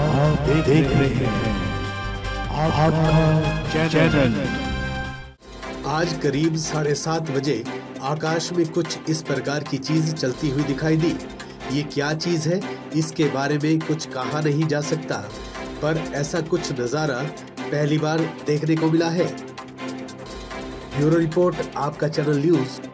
आप देख रहे हैं आपका चैनल। आज करीब 7:30 बजे आकाश में कुछ इस प्रकार की चीज चलती हुई दिखाई दी। ये क्या चीज है, इसके बारे में कुछ कहा नहीं जा सकता, पर ऐसा कुछ नजारा पहली बार देखने को मिला है। ब्यूरो रिपोर्ट, आपका चैनल न्यूज।